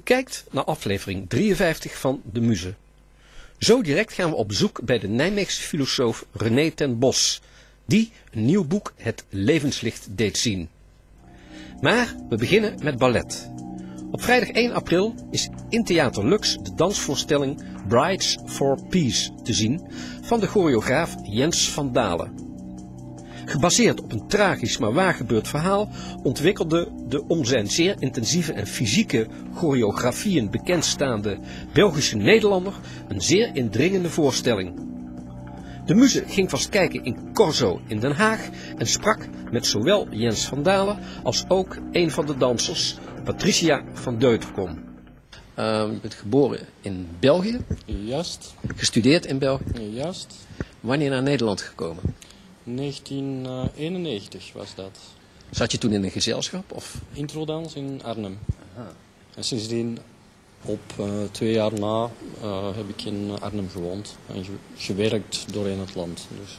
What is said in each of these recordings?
kijkt naar aflevering 53 van De Muze. Zo direct gaan we op bezoek bij de Nijmeegse filosoof René ten Bos, die een nieuw boek Het levenslicht deed zien. Maar we beginnen met ballet. Op vrijdag 1 april is in Theater Lux de dansvoorstelling Brides for Peace te zien van de choreograaf Jens van Dalen. Gebaseerd op een tragisch maar waargebeurd verhaal ontwikkelde de om zijn zeer intensieve en fysieke choreografieën bekendstaande Belgische Nederlander een zeer indringende voorstelling. De Muze ging vast kijken in Corso in Den Haag en sprak met zowel Jens van Dalen als ook een van de dansers, Patricia van Deuterkom. Je bent geboren in België? Juist. Gestudeerd in België? Juist. Wanneer naar Nederland gekomen? 1991 was dat. Zat je toen in een gezelschap? Of? Introdans in Arnhem. Aha. En sindsdien, op 2 jaar na, heb ik in Arnhem gewoond en gewerkt doorheen het land. Dus,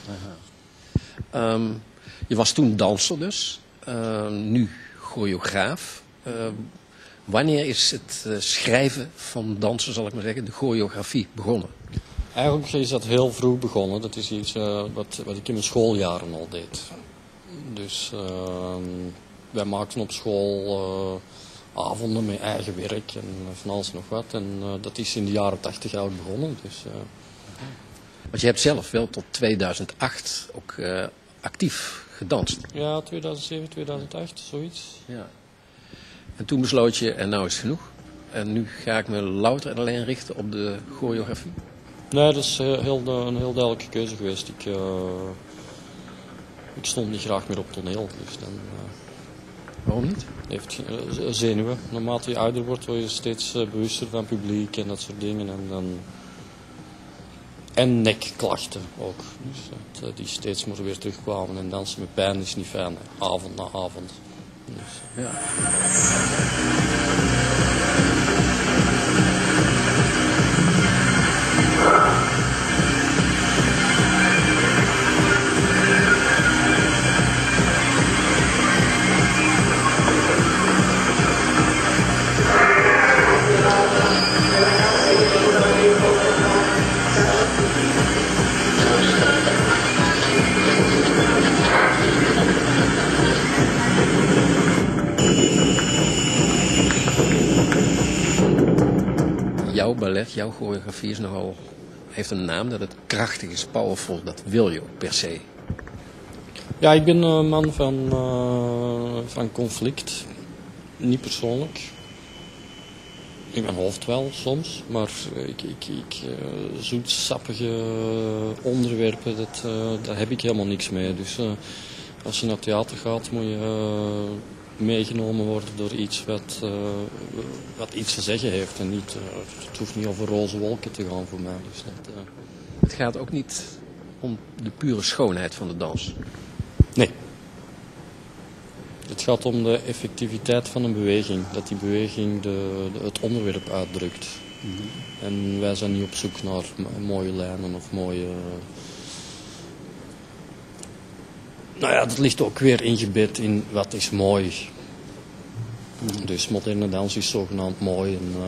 je was toen danser dus, nu choreograaf. Wanneer is het schrijven van dansen, zal ik maar zeggen, de choreografie begonnen? Eigenlijk is dat heel vroeg begonnen. Dat is iets wat ik in mijn schooljaren al deed. Dus wij maakten op school avonden met eigen werk en van alles nog wat. En dat is in de jaren 80 eigenlijk begonnen. Dus, Want je hebt zelf wel tot 2008 ook actief gedanst. Ja, 2007, 2008, zoiets. Ja. En toen besloot je, en nou is het genoeg. En nu ga ik me louter en alleen richten op de choreografie. Nee, dat is een heel duidelijke keuze geweest. Ik stond niet graag meer op toneel. Dus dan, waarom niet? Heeft zenuwen. Naarmate je ouder wordt, word je steeds bewuster van publiek en dat soort dingen. En nekklachten ook. Dus, die steeds maar weer terugkwamen. En dansen met pijn is niet fijn. Avond na avond. Dus. Ja. Jouw ballet, jouw choreografie is nogal, heeft een naam dat het krachtig is, powerful, dat wil je ook per se. Ja, ik ben een man van conflict. Niet persoonlijk. In mijn hoofd wel soms, maar zoetsappige onderwerpen, daar heb ik helemaal niks mee. Dus als je naar theater gaat, moet je meegenomen worden door iets wat iets te zeggen heeft. En niet, het hoeft niet over roze wolken te gaan voor mij. Dus Het gaat ook niet om de pure schoonheid van de dans. Nee. Het gaat om de effectiviteit van een beweging. Dat die beweging het onderwerp uitdrukt. Mm-hmm. En wij zijn niet op zoek naar mooie lijnen of mooie... Nou ja, dat ligt ook weer ingebed in wat is mooi. Dus moderne dans is zogenaamd mooi. En,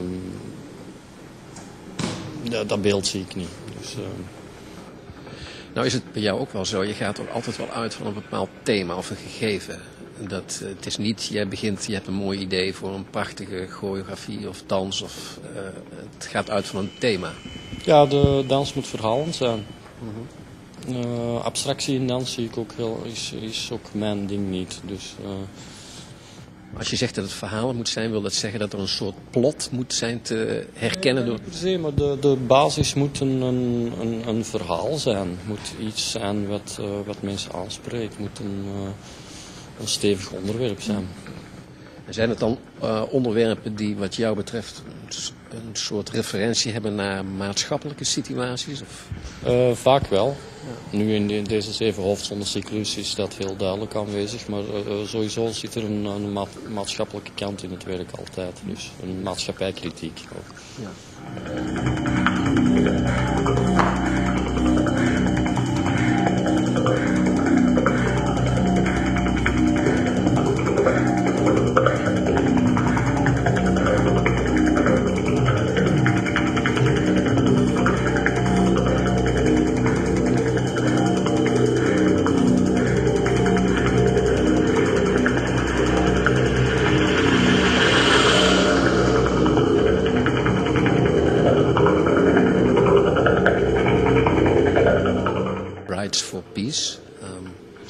dat beeld zie ik niet. Dus, Nou is het bij jou ook wel zo, je gaat er altijd wel uit van een bepaald thema of een gegeven. Het is niet, je hebt een mooi idee voor een prachtige choreografie of dans. Het gaat uit van een thema. Ja, de dans moet verhalend zijn. Abstractie in dans zie ik ook is ook mijn ding niet. Dus, Als je zegt dat het verhalen moet zijn, wil dat zeggen dat er een soort plot moet zijn te herkennen? Niet per se, maar de basis moet een verhaal zijn. Het moet iets zijn wat mensen aanspreekt. Het moet een stevig onderwerp zijn. En zijn het dan onderwerpen die wat jou betreft een soort referentie hebben naar maatschappelijke situaties? Of? Vaak wel. Ja. Nu in deze 7 hoofdzondencyclus is dat heel duidelijk aanwezig. Maar sowieso zit er een maatschappelijke kant in het werk altijd. Dus een maatschappijkritiek ook. Ja.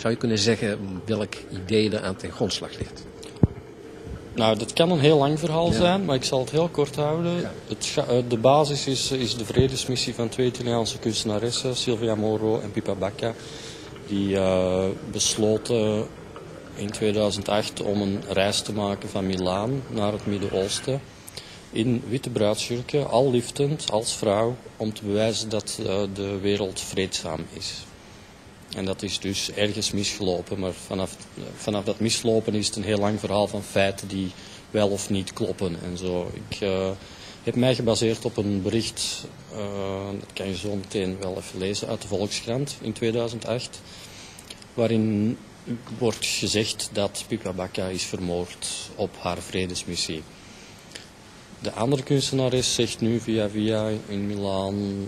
Zou je kunnen zeggen welk idee er aan ten grondslag ligt? Nou, dat kan een heel lang verhaal Ja. zijn, maar ik zal het heel kort houden. Ja. De basis is de vredesmissie van 2 Italiaanse kunstenaressen, Silvia Moro en Pippa Bacca. Die besloten in 2008 om een reis te maken van Milaan naar het Midden-Oosten. In witte bruidsjurken, al liftend, als vrouw, om te bewijzen dat de wereld vreedzaam is. En dat is dus ergens misgelopen, maar vanaf dat mislopen is het een heel lang verhaal van feiten die wel of niet kloppen en zo. Ik heb mij gebaseerd op een bericht, dat kan je zo meteen wel even lezen, uit de Volkskrant in 2008, waarin wordt gezegd dat Pippa Bacca is vermoord op haar vredesmissie. De andere kunstenares zegt nu via in Milaan,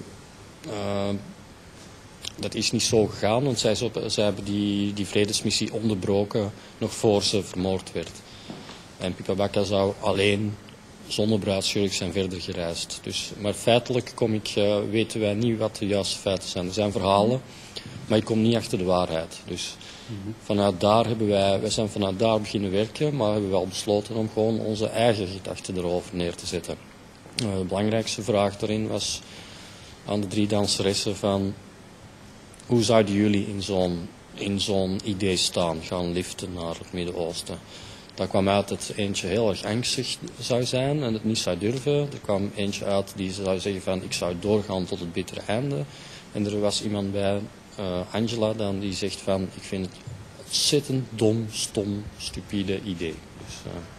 dat is niet zo gegaan, want zij hebben die vredesmissie onderbroken nog voor ze vermoord werd. En Pippa Bacca zou alleen zonder bruidsjurk zijn verder gereisd. Dus, maar feitelijk weten wij niet wat de juiste feiten zijn. Er zijn verhalen, maar ik kom niet achter de waarheid. Dus vanuit daar wij zijn vanuit daar beginnen werken, maar hebben wel besloten om gewoon onze eigen gedachten erover neer te zetten. De belangrijkste vraag daarin was aan de 3 danseressen van: hoe zouden jullie in zo'n idee staan, gaan liften naar het Midden-Oosten? Daar kwam uit dat eentje heel erg angstig zou zijn en het niet zou durven. Er kwam eentje uit die zou zeggen van: ik zou doorgaan tot het bittere einde. En er was iemand bij, Angela dan, die zegt van: ik vind het ontzettend dom, stom, stupide idee. Dus,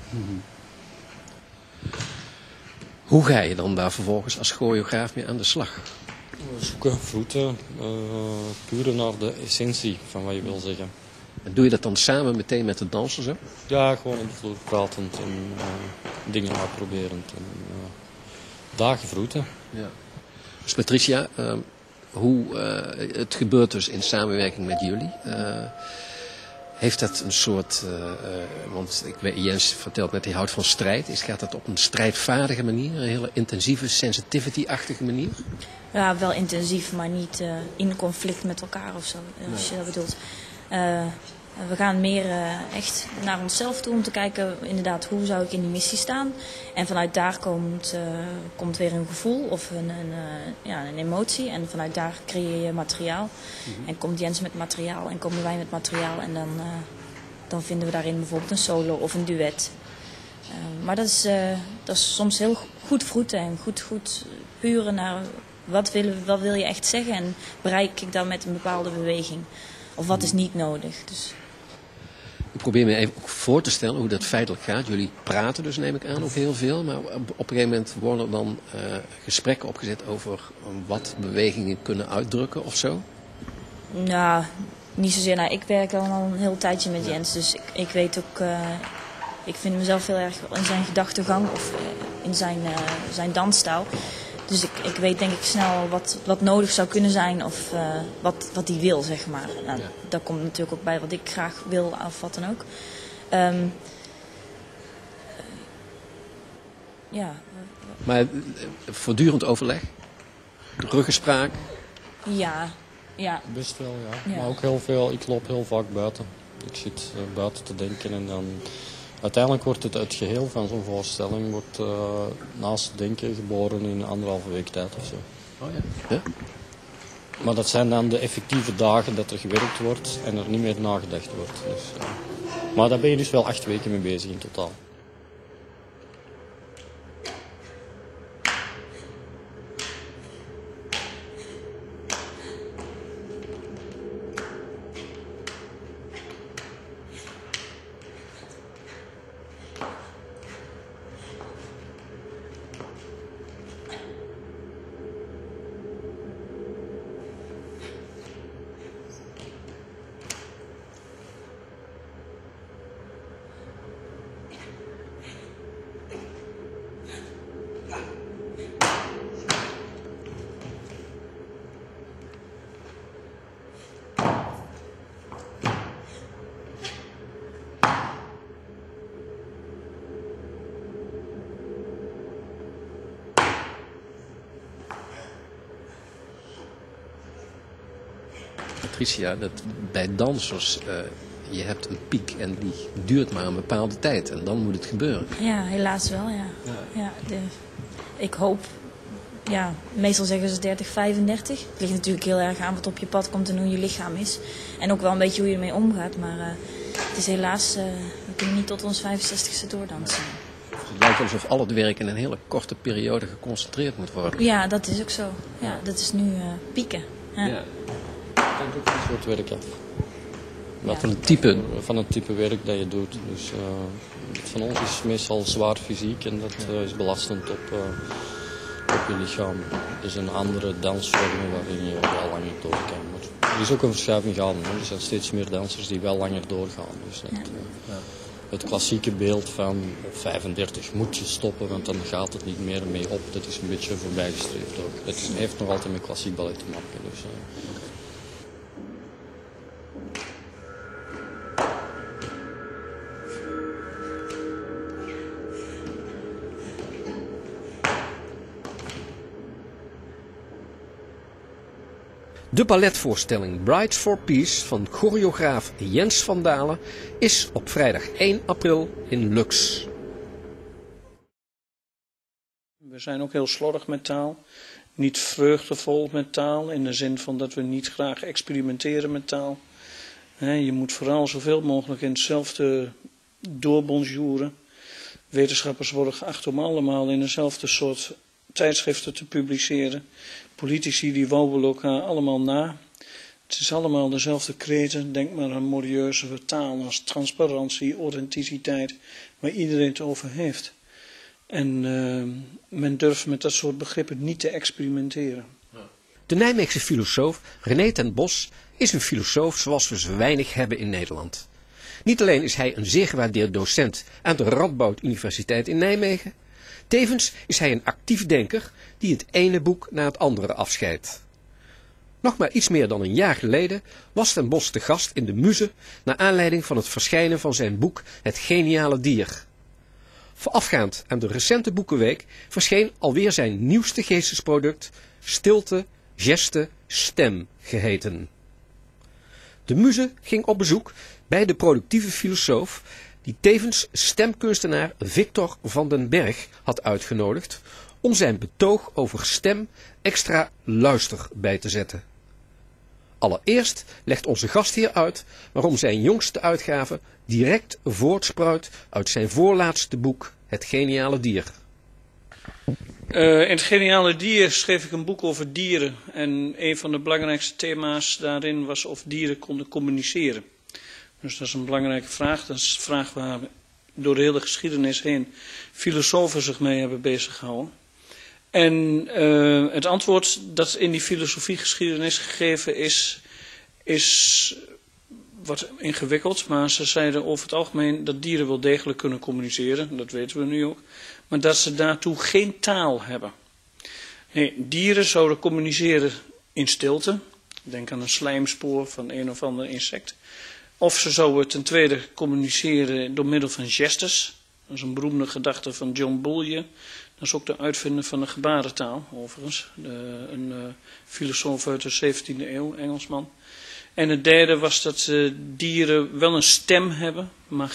Hoe ga je dan daar vervolgens als choreograaf mee aan de slag? zoeken, vroeten, puren naar de essentie van wat je wil zeggen. En doe je dat dan samen meteen met de dansers? Hè? Ja, gewoon op de vloer pratend en dingen uitproberend. En, dagen vroeten. Ja. Dus Patricia, het gebeurt dus in samenwerking met jullie. Heeft dat een soort, want Jens vertelt net, hij houdt van strijd. Gaat dat op een strijdvaardige manier, een hele intensieve, sensitivity-achtige manier? Ja, wel intensief, maar niet in conflict met elkaar of zo, als je dat bedoelt. We gaan meer echt naar onszelf toe om te kijken, inderdaad, hoe zou ik in die missie staan. En vanuit daar komt weer een gevoel of een emotie. En vanuit daar creëer je materiaal. En komt Jens met materiaal en komen wij met materiaal. En dan vinden we daarin bijvoorbeeld een solo of een duet. Maar dat is soms heel goed vroeten en goed puren naar wat wil je echt zeggen. En bereik ik dan met een bepaalde beweging. Of wat is niet nodig. Dus. Ik probeer me even ook voor te stellen hoe dat feitelijk gaat. Jullie praten dus, neem ik aan, ook heel veel. Maar op een gegeven moment worden er dan gesprekken opgezet over wat bewegingen kunnen uitdrukken of zo? Nou, niet zozeer. Nou, ik werk al een heel tijdje met Jens. Dus ik weet ook... ik vind mezelf heel erg in zijn gedachtegang of in zijn dansstijl. Dus ik weet denk ik snel wat nodig zou kunnen zijn of wat hij wil, zeg maar. Nou, ja. Dat komt natuurlijk ook bij wat ik graag wil of wat dan ook. Ja. Maar voortdurend overleg? Ruggespraak? Ja. Best wel, ja. Maar ook heel veel, ik loop heel vaak buiten. Ik zit buiten te denken en dan... Uiteindelijk wordt het geheel van zo'n voorstelling wordt, naast het denken geboren in 1,5 week tijd of zo. Oh ja. Ja? Maar dat zijn dan de effectieve dagen dat er gewerkt wordt en er niet meer nagedacht wordt. Dus, maar daar ben je dus wel 8 weken mee bezig in totaal. Patricia, dat bij dansers je hebt een piek en die duurt maar een bepaalde tijd en dan moet het gebeuren. Ja, helaas wel, ja. Ik hoop, ja, meestal zeggen ze 30, 35. Het ligt natuurlijk heel erg aan wat op je pad komt en hoe je lichaam is. En ook wel een beetje hoe je ermee omgaat, maar het is helaas, we kunnen niet tot ons 65ste doordansen. Het lijkt alsof al het werk in een hele korte periode geconcentreerd moet worden. Ja, dat is ook zo. Ja, dat is nu pieken. Ja. Het hangt ook van het soort werk af. Ja. Van het type werk dat je doet. Dus van ons is meestal zwaar fysiek en dat is belastend op je lichaam. Er zijn andere dansvormen waarin je wel langer door kan. Maar er is ook een verschuiving gaande. Er zijn steeds meer dansers die wel langer doorgaan. Dus het klassieke beeld van op 35 moet je stoppen, want dan gaat het niet meer mee op. Dat is een beetje voorbijgestreefd ook. Het heeft nog altijd met klassiek ballet te maken. Dus, De balletvoorstelling Brides for Peace van choreograaf Jens van Dalen is op vrijdag 1 april in Lux. We zijn ook heel slordig met taal. Niet vreugdevol met taal, in de zin van dat we niet graag experimenteren met taal. Je moet vooral zoveel mogelijk in hetzelfde doorbonjouren. Wetenschappers worden geacht om allemaal in dezelfde soort tijdschriften te publiceren. Politici die wouwen elkaar allemaal na. Het is allemaal dezelfde kreten. Denk maar aan modieuze taal als transparantie, authenticiteit, waar iedereen het over heeft. En men durft met dat soort begrippen niet te experimenteren. De Nijmeegse filosoof René ten Bos is een filosoof zoals we ze weinig hebben in Nederland. Niet alleen is hij een zeer gewaardeerd docent aan de Radboud Universiteit in Nijmegen, tevens is hij een actief denker die het ene boek na het andere afscheidt. Nog maar iets meer dan een jaar geleden was ten Bos te gast in de Muze naar aanleiding van het verschijnen van zijn boek Het Geniale Dier. Voorafgaand aan de recente Boekenweek verscheen alweer zijn nieuwste geestesproduct, Stilte, Geste, Stem geheten. De Muze ging op bezoek bij de productieve filosoof die tevens stemkunstenaar Victor van den Berg had uitgenodigd om zijn betoog over stem extra luister bij te zetten. Allereerst legt onze gastheer uit waarom zijn jongste uitgave direct voortspruit uit zijn voorlaatste boek Het Geniale Dier. In Het Geniale Dier schreef ik een boek over dieren. En een van de belangrijkste thema's daarin was of dieren konden communiceren. Dus dat is een belangrijke vraag. Dat is een vraag waar door de hele geschiedenis heen filosofen zich mee hebben beziggehouden. En het antwoord dat in die filosofiegeschiedenis gegeven is wat ingewikkeld. Maar ze zeiden over het algemeen dat dieren wel degelijk kunnen communiceren. Dat weten we nu ook. Maar dat ze daartoe geen taal hebben. Nee, dieren zouden communiceren in stilte. Denk aan een slijmspoor van een of ander insect. Of ze zouden ten tweede communiceren door middel van gestes. Dat is een beroemde gedachte van John Bullion. Dat is ook de uitvinder van de gebarentaal, overigens. Een filosoof uit de 17e eeuw, Engelsman. En het derde was dat dieren wel een stem hebben, maar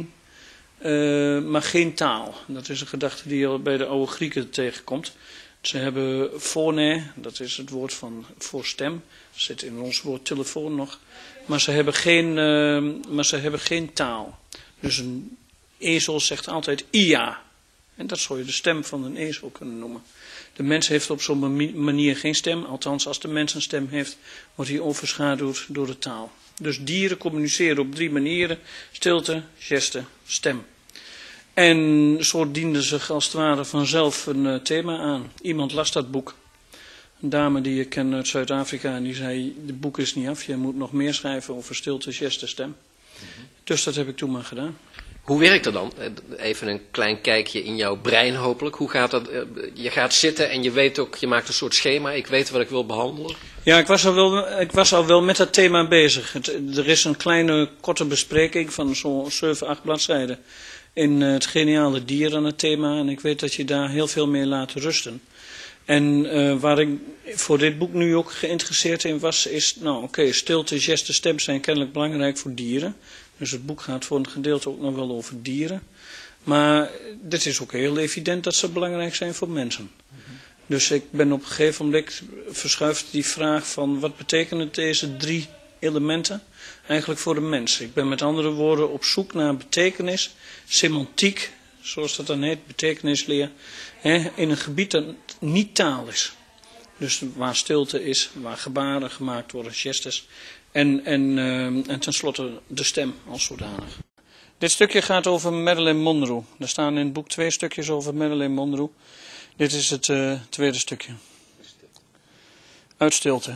geen taal. Dat is een gedachte die al bij de oude Grieken tegenkomt. Ze hebben phone, dat is het woord voor stem. Dat zit in ons woord telefoon nog. Maar ze hebben geen taal. Dus een ezel zegt altijd ia. En dat zou je de stem van een ezel kunnen noemen. De mens heeft op zo'n manier geen stem. Althans, als de mens een stem heeft, wordt hij overschaduwd door de taal. Dus dieren communiceren op 3 manieren. Stilte, geste, stem. En zo diende zich als het ware vanzelf een thema aan. Iemand las dat boek. Een dame die ik ken uit Zuid-Afrika en die zei, het boek is niet af, je moet nog meer schrijven over stilte, geste, stem. Dus dat heb ik toen maar gedaan. Hoe werkt dat dan? Even een klein kijkje in jouw brein hopelijk. Hoe gaat dat? Je gaat zitten en je weet ook, je maakt een soort schema. Ik weet wat ik wil behandelen. Ja, ik was al wel met dat thema bezig. Er is een kleine korte bespreking van zo'n 7, 8 bladzijden in Het Geniale Dier aan het thema. En ik weet dat je daar heel veel mee laat rusten. En waar ik voor dit boek nu ook geïnteresseerd in was, is, stilte, gesten, stem zijn kennelijk belangrijk voor dieren. Dus het boek gaat voor een gedeelte ook nog wel over dieren. Maar het is ook heel evident dat ze belangrijk zijn voor mensen. Dus ik ben op een gegeven moment verschuift die vraag van wat betekenen deze 3 elementen eigenlijk voor de mens. Ik ben met andere woorden op zoek naar betekenis, semantiek, zoals dat dan heet, betekenisleer, in een gebied dat niet taal is. Dus waar stilte is, waar gebaren gemaakt worden, gestes en tenslotte de stem als zodanig. Dit stukje gaat over Marilyn Monroe. Er staan in het boek 2 stukjes over Marilyn Monroe. Dit is het tweede stukje. Uit stilte.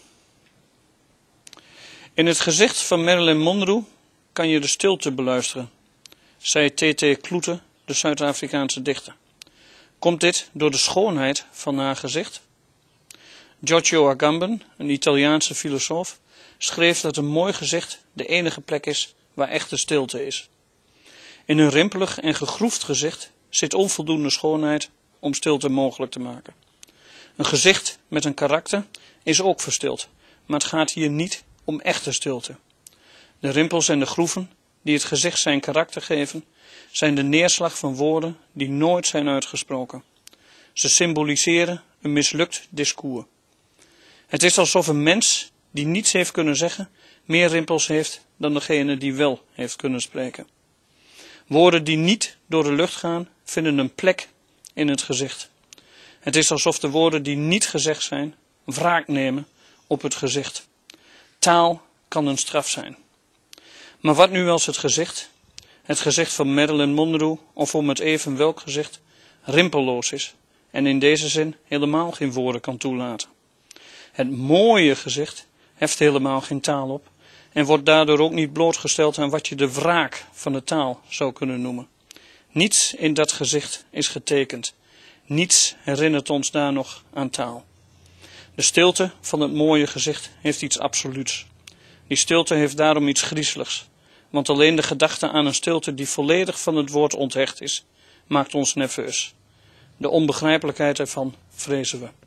In het gezicht van Marilyn Monroe kan je de stilte beluisteren, zei T.T. Kloete, de Zuid-Afrikaanse dichter. Komt dit door de schoonheid van haar gezicht? Giorgio Agamben, een Italiaanse filosoof, schreef dat een mooi gezicht de enige plek is waar echte stilte is. In een rimpelig en gegroefd gezicht zit onvoldoende schoonheid om stilte mogelijk te maken. Een gezicht met een karakter is ook verstild, maar het gaat hier niet om echte stilte. De rimpels en de groeven die het gezicht zijn karakter geven, zijn de neerslag van woorden die nooit zijn uitgesproken. Ze symboliseren een mislukt discours. Het is alsof een mens die niets heeft kunnen zeggen, meer rimpels heeft dan degene die wel heeft kunnen spreken. Woorden die niet door de lucht gaan, vinden een plek in het gezicht. Het is alsof de woorden die niet gezegd zijn, wraak nemen op het gezicht. Taal kan een straf zijn. Maar wat nu als het gezicht van Marilyn Monroe, of om het even welk gezicht, rimpelloos is en in deze zin helemaal geen woorden kan toelaten. Het mooie gezicht heft helemaal geen taal op en wordt daardoor ook niet blootgesteld aan wat je de wraak van de taal zou kunnen noemen. Niets in dat gezicht is getekend. Niets herinnert ons daar nog aan taal. De stilte van het mooie gezicht heeft iets absoluuts. Die stilte heeft daarom iets griezeligs. Want alleen de gedachte aan een stilte die volledig van het woord onthecht is, maakt ons nerveus. De onbegrijpelijkheid ervan vrezen we.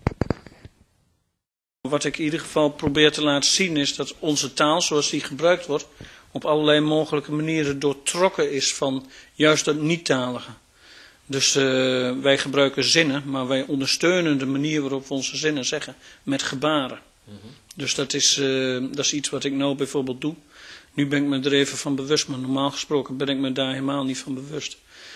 Wat ik in ieder geval probeer te laten zien is dat onze taal, zoals die gebruikt wordt, op allerlei mogelijke manieren doortrokken is van juist dat niet-talige. Dus wij gebruiken zinnen, maar wij ondersteunen de manier waarop we onze zinnen zeggen met gebaren. Dus dat is iets wat ik nou bijvoorbeeld doe. Nu ben ik me er even van bewust, maar normaal gesproken ben ik me daar helemaal niet van bewust.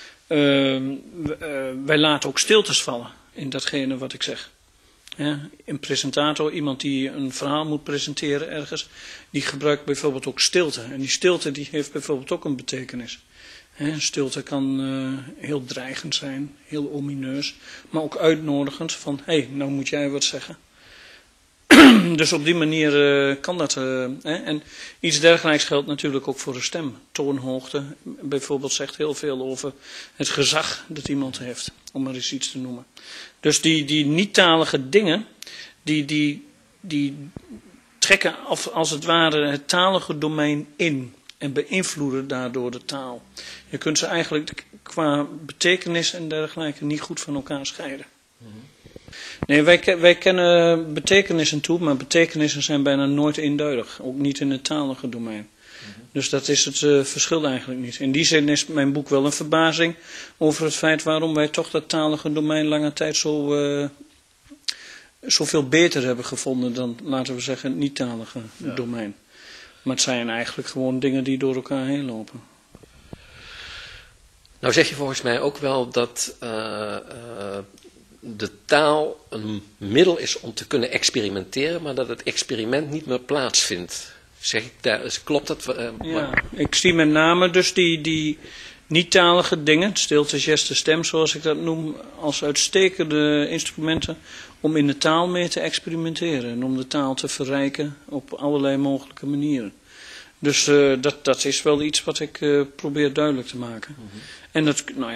Wij laten ook stiltes vallen in datgene wat ik zeg. Ja, een presentator, iemand die een verhaal moet presenteren ergens, die gebruikt bijvoorbeeld ook stilte. En die stilte die heeft bijvoorbeeld ook een betekenis. Stilte kan heel dreigend zijn, heel omineus, maar ook uitnodigend van, hé, nou moet jij wat zeggen. Dus op die manier kan dat. En iets dergelijks geldt natuurlijk ook voor de stem. Toonhoogte bijvoorbeeld zegt heel veel over het gezag dat iemand heeft, om maar eens iets te noemen. Dus die niet-talige dingen, die trekken als het ware het talige domein in en beïnvloeden daardoor de taal. Je kunt ze eigenlijk qua betekenis en dergelijke niet goed van elkaar scheiden. Nee, wij kennen betekenissen toe, maar betekenissen zijn bijna nooit eenduidig. Ook niet in het talige domein. Dus dat is het verschil eigenlijk niet. In die zin is mijn boek wel een verbazing over het feit waarom wij toch dat talige domein lange tijd zoveel beter hebben gevonden dan, laten we zeggen, het niet-talige domein. Maar het zijn eigenlijk gewoon dingen die door elkaar heen lopen. Nou zeg je volgens mij ook wel dat de taal een middel is om te kunnen experimenteren, maar dat het experiment niet meer plaatsvindt. Zeg ik daar, klopt dat? Ja, ik zie met name dus die niet-talige dingen, stilte, geste, stem zoals ik dat noem, als uitstekende instrumenten om in de taal mee te experimenteren en om de taal te verrijken op allerlei mogelijke manieren. Dus dat is wel iets wat ik probeer duidelijk te maken. En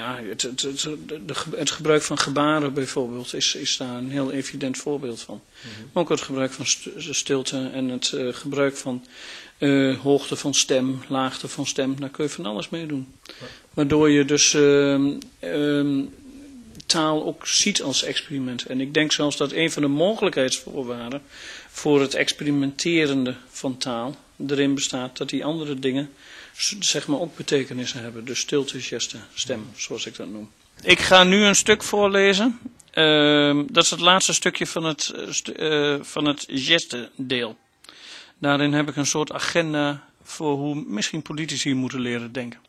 het gebruik van gebaren bijvoorbeeld is daar een heel evident voorbeeld van. Maar ook het gebruik van stilte en het gebruik van hoogte van stem, laagte van stem, daar kun je van alles mee doen. Waardoor je dus taal ook ziet als experiment. En ik denk zelfs dat een van de mogelijkheidsvoorwaarden voor het experimenterende van taal erin bestaat dat die andere dingen zeg maar ook betekenissen hebben. Dus stilte, geste, stem, zoals ik dat noem. Ik ga nu een stuk voorlezen. Dat is het laatste stukje van het geste-deel. Daarin heb ik een soort agenda voor hoe misschien politici moeten leren denken.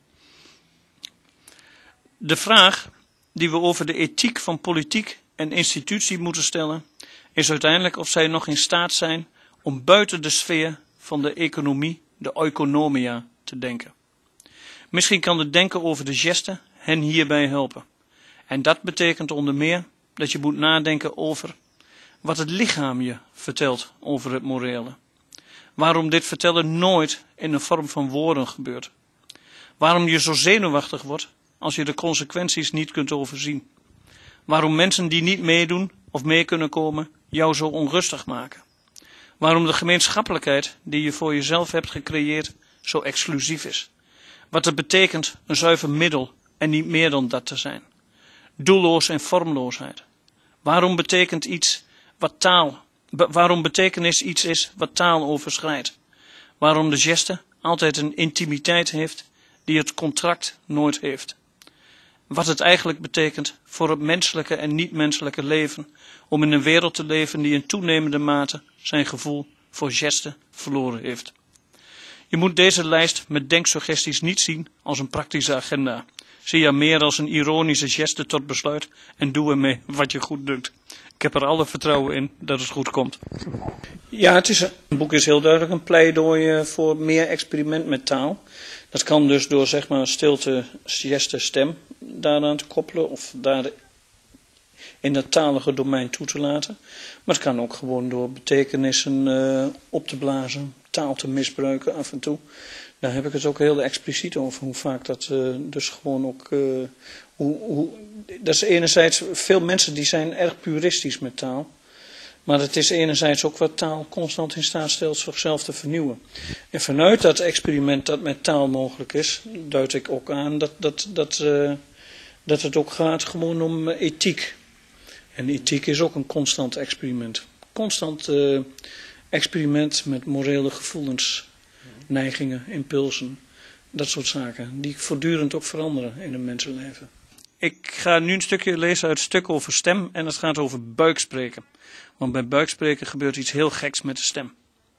De vraag die we over de ethiek van politiek en institutie moeten stellen, is uiteindelijk of zij nog in staat zijn om buiten de sfeer van de economie, de oikonomia, te denken. Misschien kan het denken over de gesten hen hierbij helpen. En dat betekent onder meer dat je moet nadenken over wat het lichaam je vertelt over het morele. Waarom dit vertellen nooit in een vorm van woorden gebeurt. Waarom je zo zenuwachtig wordt als je de consequenties niet kunt overzien. Waarom mensen die niet meedoen of mee kunnen komen jou zo onrustig maken. Waarom de gemeenschappelijkheid die je voor jezelf hebt gecreëerd zo exclusief is. Wat het betekent een zuiver middel en niet meer dan dat te zijn. Doelloos en vormloosheid. Waarom betekenis iets is wat taal overschrijdt. Waarom de geste altijd een intimiteit heeft die het contract nooit heeft. Wat het eigenlijk betekent voor het menselijke en niet-menselijke leven om in een wereld te leven die in toenemende mate zijn gevoel voor gesten verloren heeft. Je moet deze lijst met denksuggesties niet zien als een praktische agenda. Zie haar meer als een ironische geste tot besluit en doe ermee wat je goed dunkt. Ik heb er alle vertrouwen in dat het goed komt. Ja, het boek is heel duidelijk een pleidooi voor meer experiment met taal. Dat kan dus door zeg maar stilte, geste, stem daaraan te koppelen of daar in dat talige domein toe te laten. Maar het kan ook gewoon door betekenissen op te blazen, taal te misbruiken af en toe. Daar heb ik het ook heel expliciet over, hoe vaak dat dus gewoon ook... dat is enerzijds, veel mensen die zijn erg puristisch met taal. Maar het is enerzijds ook wat taal constant in staat stelt zichzelf te vernieuwen. En vanuit dat experiment dat met taal mogelijk is, duid ik ook aan dat het ook gaat gewoon om ethiek. En ethiek is ook een constant experiment. Constant experiment met morele gevoelens, neigingen, impulsen, dat soort zaken. Die voortdurend ook veranderen in een mensenleven. Ik ga nu een stukje lezen uit het stuk over stem en het gaat over buikspreken. Want bij buikspreken gebeurt iets heel geks met de stem.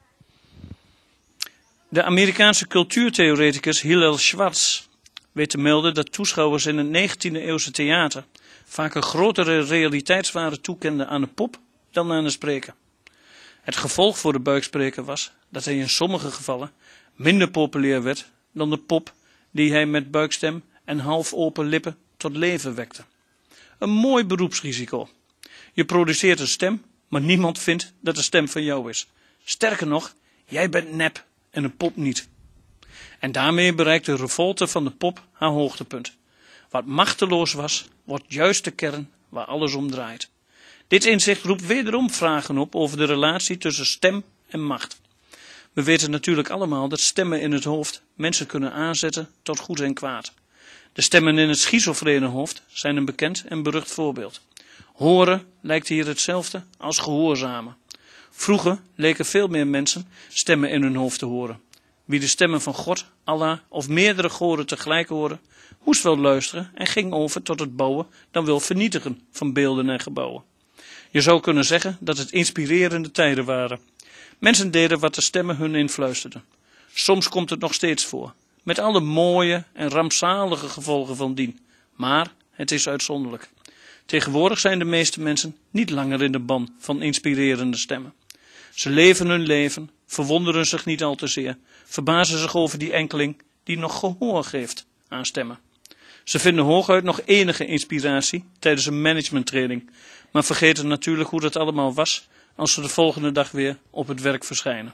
De Amerikaanse cultuurtheoreticus Hillel Schwartz weet te melden dat toeschouwers in het 19e eeuwse theater vaak een grotere realiteitswaarde toekenden aan de pop dan aan de spreker. Het gevolg voor de buikspreker was dat hij in sommige gevallen minder populair werd dan de pop die hij met buikstem en half open lippen tot leven wekte. Een mooi beroepsrisico. Je produceert een stem, maar niemand vindt dat de stem van jou is. Sterker nog, jij bent nep en een pop niet. En daarmee bereikt de revolte van de pop haar hoogtepunt. Wat machteloos was, wordt juist de kern waar alles om draait. Dit inzicht roept wederom vragen op over de relatie tussen stem en macht. We weten natuurlijk allemaal dat stemmen in het hoofd mensen kunnen aanzetten tot goed en kwaad. De stemmen in het schizofrene hoofd zijn een bekend en berucht voorbeeld. Horen lijkt hier hetzelfde als gehoorzamen. Vroeger leken veel meer mensen stemmen in hun hoofd te horen. Wie de stemmen van God, Allah of meerdere goden tegelijk hoorde, moest wel luisteren en ging over tot het bouwen dan wel vernietigen van beelden en gebouwen. Je zou kunnen zeggen dat het inspirerende tijden waren. Mensen deden wat de stemmen hun influisterden. Soms komt het nog steeds voor, met alle mooie en rampzalige gevolgen van dien. Maar het is uitzonderlijk. Tegenwoordig zijn de meeste mensen niet langer in de ban van inspirerende stemmen. Ze leven hun leven, verwonderen zich niet al te zeer, verbazen zich over die enkeling die nog gehoor geeft aan stemmen. Ze vinden hooguit nog enige inspiratie tijdens een managementtraining, maar vergeten natuurlijk hoe dat allemaal was als ze de volgende dag weer op het werk verschijnen.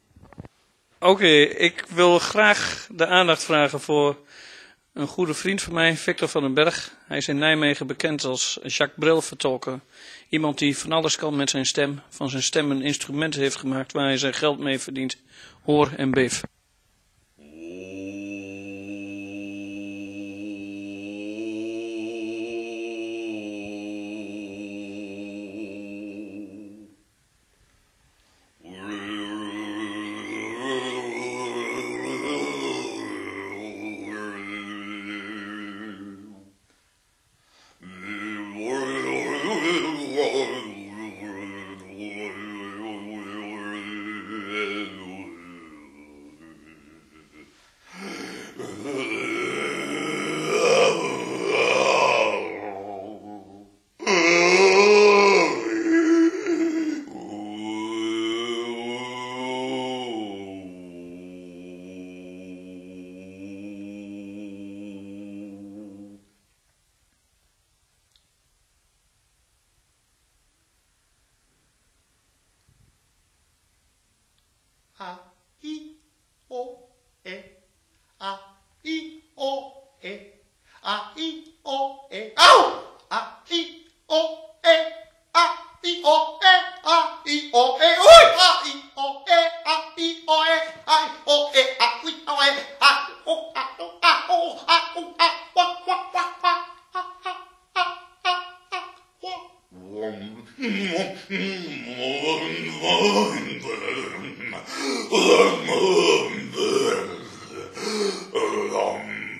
Oké, ik wil graag de aandacht vragen voor een goede vriend van mij, Victor van den Berg. Hij is in Nijmegen bekend als Jacques Brel-vertolker. Iemand die van alles kan met zijn stem, van zijn stem een instrument heeft gemaakt waar hij zijn geld mee verdient. Hoor en beef.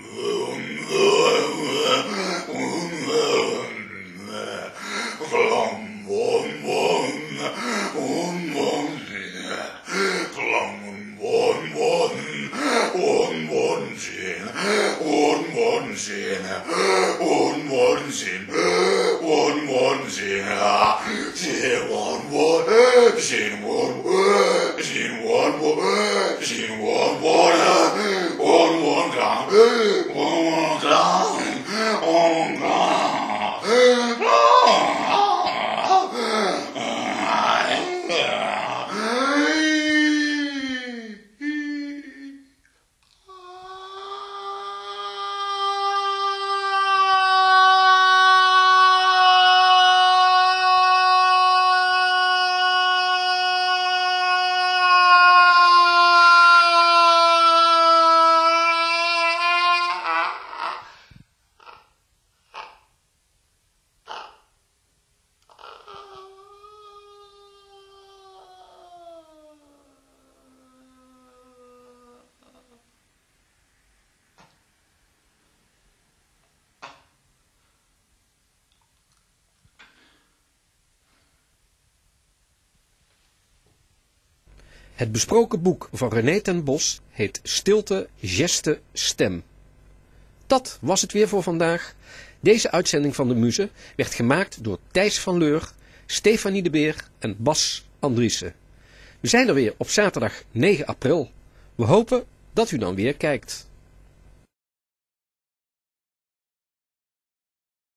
Het besproken boek van René ten Bos heet Stilte, Geste, Stem. Dat was het weer voor vandaag. Deze uitzending van de Muze werd gemaakt door Thijs van Leur, Stefanie de Beer en Bas Andriessen. We zijn er weer op zaterdag 9 april. We hopen dat u dan weer kijkt.